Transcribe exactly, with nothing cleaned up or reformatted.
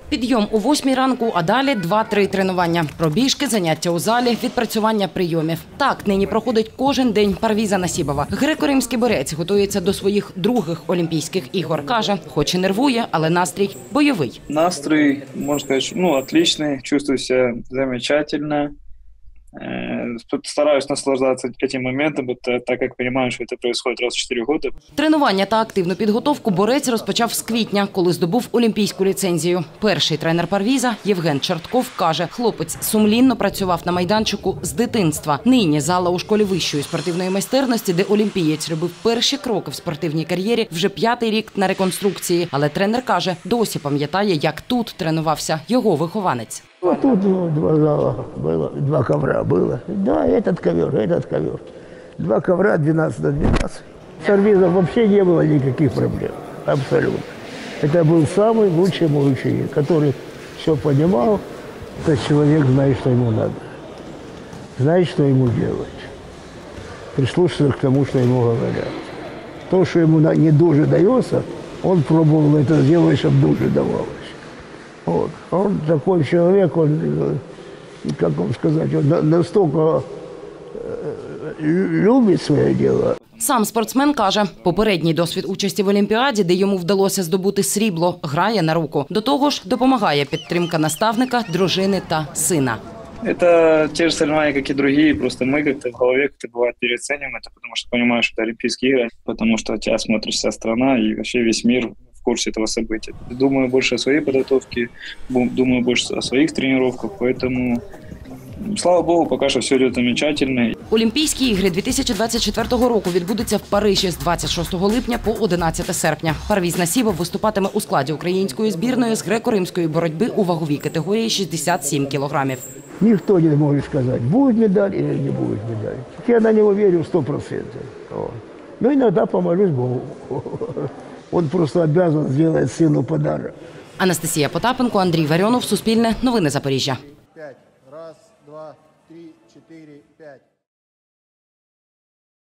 Підйом у восьмій ранку, а далі два-три тренування. Пробіжки, заняття у залі, відпрацювання прийомів. Так нині проходить кожен день Парвіза Насібова. Греко-римський борець готується до своїх других Олімпійських ігор. Каже, хоч і нервує, але настрій бойовий. Настрій, можна сказати, ну, отличний, чувствую себе замечательно. Стараюсь наслаждаться этим моментом, так как понимаю, что это происходит раз в чотири роки. Тренування та активну підготовку борець розпочав з квітня, коли здобув олімпійську ліцензію. Перший тренер Парвіза Євген Чортков каже, хлопець сумлінно працював на майданчику з дитинства. Нині зала у школі вищої спортивної майстерності, де олімпієць робив перші кроки в спортивній кар'єрі, вже п'ятий рік на реконструкції. Але тренер каже, досі пам'ятає, як тут тренувався його вихованець. Вот тут два зала было, два ковра было. Да, этот ковер, этот ковер. Два ковра двенадцать на двенадцать. С Парвизом вообще не было никаких проблем. Абсолютно. Это был самый лучший мой ученик, который все понимал. Этот человек знает, что ему надо. Знает, что ему делать. Прислушивается к тому, что ему говорят. То, что ему не дуже дается, он пробовал это сделать, чтобы дуже давалось. Вот. Он такой человек, он, как вам сказать, он настолько любит своє діло. Сам спортсмен каже, попередній досвід участі в Олімпіаді, де йому вдалося здобути срібло, грає на руку. До того ж, допомагає підтримка наставника, дружини та сина. Это те же соревнования, как и другие, просто мы как-то в голове как-то бывает переоцениваем это, потому что понимаешь, что это Олимпийские игры, потому что тебя смотрит вся страна и вообще весь мир в курсе этого события. Думаю больше о своей подготовке, думаю больше о своих тренировках, поэтому, слава богу, пока что все идет замечательно. Олімпійські ігри дві тисячі двадцять четвертого року відбудуться в Парижі з двадцять шостого липня по одинадцяте серпня. Парвіз Насібов виступатиме у складі української збірної з греко-римської боротьби у ваговій категорії шістдесят сім кілограмів. Никто не может сказать, будет медаль или не будет медаль. Я на него верю в сто процентов. Но иногда помолюсь Богу. Он просто обязан сделать сыну подарок. Анастасія Потапенко, Андрій Варіонов, Суспільне, Новини Запоріжжя. П'ять. Раз, два, три, чотири, п'ять.